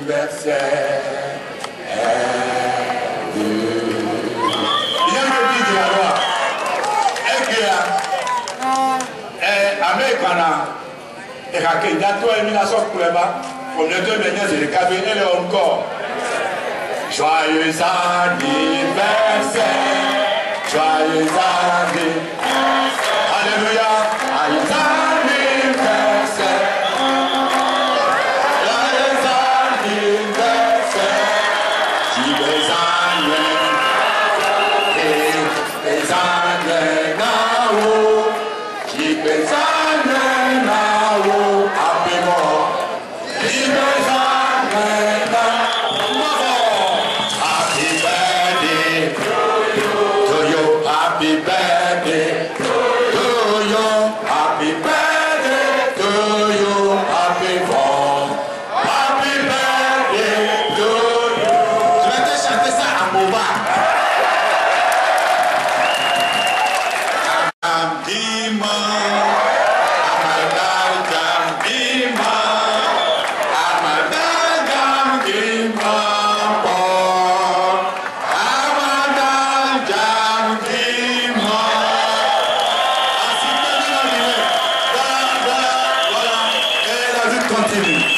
anniversaire. Il y a une petite là-bas. Américain, et Raquel, toi, élimination pour les bas, pour le deux menaces et le cabinet, et encore. Joyeux anniversaire, joyeux anniversaire. Alléluia, joyeux anniversaire. Joyeux anniversaire. Joyeux continue.